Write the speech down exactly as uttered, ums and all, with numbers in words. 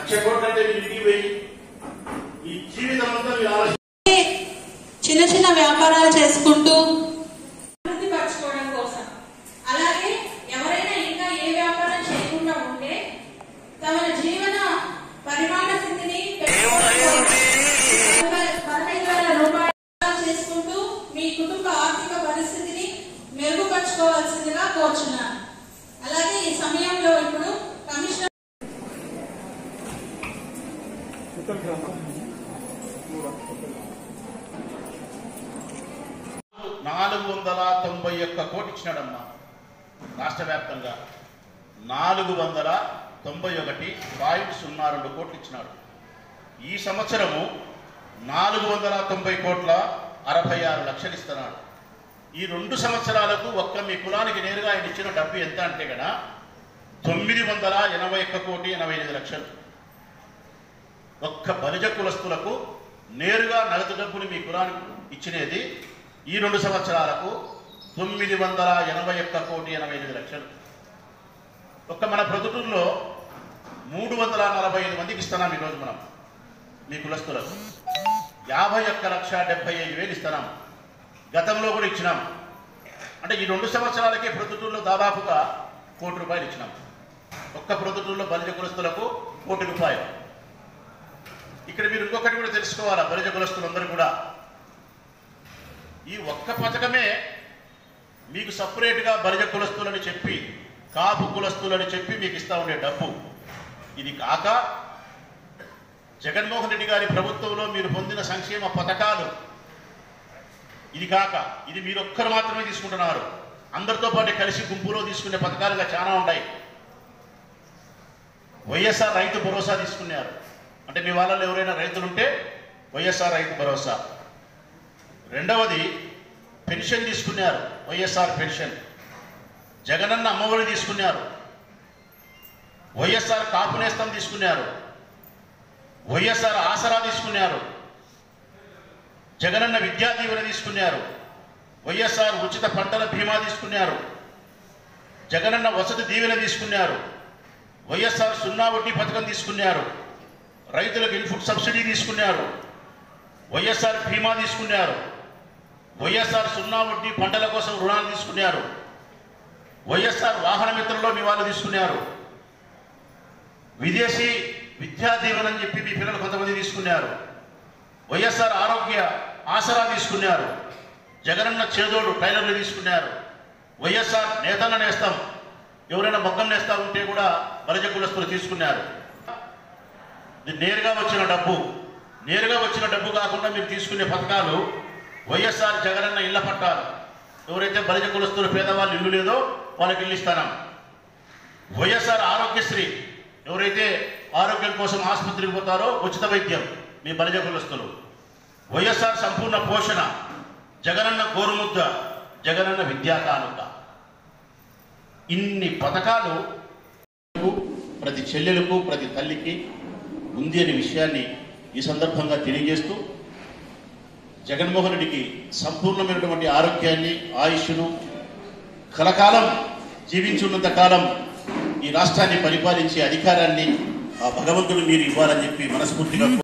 లక్ష కోట్లంటే ఇంటికి పోయి ఈ జీవితం అంతా మీరు ఆలోచన చిన్న చిన్న వ్యాపారాలు చేసుకుంటూ అభివృద్ధి పరచుకోవడం కోసం, అలాగే ఎవరైనా ఇంకా ఏ వ్యాపారం చేయకుండా ఉంటే తమ జీవన పరిమాణ స్థితిని పదహైదు వేల రూపాయలు చేసుకుంటూ మీ కుటుంబ ఆర్థిక పరిస్థితిని మెరుగుపరచుకోవాల్సిందిగా కోరుచున్నాను. అలాగే ఈ సమయంలో ఇప్పుడు కమిషనర్ నాలుగు వందల తొంభై ఒక్క కోటి ఇచ్చినాడమ్మా. రాష్ట్ర వ్యాప్తంగా నాలుగు వందల తొంభై ఒకటి పాయింట్ సున్నా రెండు కోట్లు ఇచ్చినాడు. ఈ సంవత్సరము నాలుగు వందల తొంభై కోట్ల అరవై ఆరు లక్షలు ఇస్తున్నాడు. ఈ రెండు సంవత్సరాలకు ఒక్క మీ కులానికి నేరుగా ఆయన ఇచ్చిన డబ్బు ఎంత అంటే కదా తొమ్మిది వందల ఎనభై ఒక్క కోటి ఎనభై ఎనిమిది లక్షలు. ఒక్క బలిజ కులస్తులకు నేరుగా నగదు డబ్బుని మీ కులానికి ఇచ్చినది ఈ రెండు సంవత్సరాలకు తొమ్మిది వందల ఎనభై ఒక్క కోటి ఎనభై ఎనిమిది లక్షలు. ఒక్క మన ప్రొద్దుటూరులో మూడు వందల నలభై ఐదు మందికి ఇస్తున్నాం ఈరోజు మనం మీ కులస్తులకు. యాభై ఒక్క లక్ష డెబ్బై ఐదు వేలు ఇస్తున్నాం. గతంలో కూడా ఇచ్చినాం. అంటే ఈ రెండు సంవత్సరాలకే ప్రొద్దుటూరులో దాదాపుగా కోటి రూపాయలు ఇచ్చినాం. ఒక్క ప్రొద్దుటూరులో బలిజ కులస్తులకు కోటి రూపాయలు. ఇక్కడ మీరు ఇంకొకటి కూడా తెలుసుకోవాలా, బలిజ కులస్తులందరూ కూడా ఈ ఒక్క పథకమే మీకు సపరేట్గా బలిజ కులస్తులని చెప్పి కాపు కులస్తులని చెప్పి మీకు ఇస్తా ఉండే డబ్బు. ఇది కాక జగన్మోహన్ రెడ్డి గారి ప్రభుత్వంలో మీరు పొందిన సంక్షేమ పథకాలు, ఇది కాక ఇది మీరు ఒక్కరు మాత్రమే తీసుకుంటున్నారు. అందరితో పాటు కలిసి గుంపులో తీసుకునే పథకాలుగా చాలా ఉన్నాయి. వైఎస్ఆర్ రైతు భరోసా తీసుకున్నారు. అంటే మీ వాళ్ళలో ఎవరైనా రైతులుంటే వైఎస్ఆర్ రైతు భరోసా. రెండవది పెన్షన్ తీసుకున్నారు, వైఎస్ఆర్ పెన్షన్. జగనన్న అమ్మఒడి తీసుకున్నారు. వైఎస్ఆర్ కాపు నేస్తం తీసుకున్నారు. వైఎస్ఆర్ ఆసరా తీసుకున్నారు. జగనన్న విద్యా దీవెన తీసుకున్నారు. వైఎస్ఆర్ ఉచిత పంటల బీమా తీసుకున్నారు. జగనన్న వసతి దీవెన తీసుకున్నారు. వైఎస్ఆర్ సున్నా వడ్డీ పథకం తీసుకున్నారు. రైతులకు ఇన్పుట్ సబ్సిడీ తీసుకున్నారు. వైఎస్ఆర్ బీమా తీసుకున్నారు. వైఎస్ఆర్ సున్నా వడ్డీ పంటల కోసం రుణాలు తీసుకున్నారు. వైఎస్ఆర్ వాహన మిత్రుల్లో మీ వాళ్ళు తీసుకున్నారు. విదేశీ విద్యా దీవెన అని చెప్పి మీ పిల్లలు కొంతమంది తీసుకున్నారు. వైఎస్ఆర్ ఆరోగ్య ఆసరా తీసుకున్నారు. జగనన్న చేదోడు టైలర్లు తీసుకున్నారు. వైఎస్ఆర్ నేతన్న నేస్తం, ఎవరైనా మొగ్గం నేస్తా ఉంటే కూడా బలిజ కులస్తులు తీసుకున్నారు. ఇది నేరుగా వచ్చిన డబ్బు. నేరుగా వచ్చిన డబ్బు కాకుండా మీరు తీసుకునే పథకాలు వైఎస్ఆర్ జగనన్న ఇళ్ల పట్టాలు. ఎవరైతే బలిజ కులస్తులు పేదవాళ్ళు ఇల్లు లేదో వాళ్ళకి ఇల్లు ఇస్తాం. వైఎస్ఆర్ ఆరోగ్యశ్రీ, ఎవరైతే ఆరోగ్యం కోసం ఆసుపత్రికి పోతారో ఉచిత వైద్యం మీ బలిజ కులస్తులు. వైఎస్ఆర్ సంపూర్ణ పోషణ, జగనన్న గోరుముద్ద, జగనన్న విద్యా కానుక. ఇన్ని పథకాలు ప్రతి చెల్లెలకు ప్రతి తల్లికి ఉంది అనే విషయాన్ని ఈ సందర్భంగా తెలియజేస్తూ, జగన్మోహన్ రెడ్డికి సంపూర్ణమైనటువంటి ఆరోగ్యాన్ని, ఆయుష్ను, కలకాలం జీవించున్నంత కాలం ఈ రాష్ట్రాన్ని పరిపాలించే అధికారాన్ని ఆ భగవంతుడు మీరు ఇవ్వాలని చెప్పి మనస్ఫూర్తిగా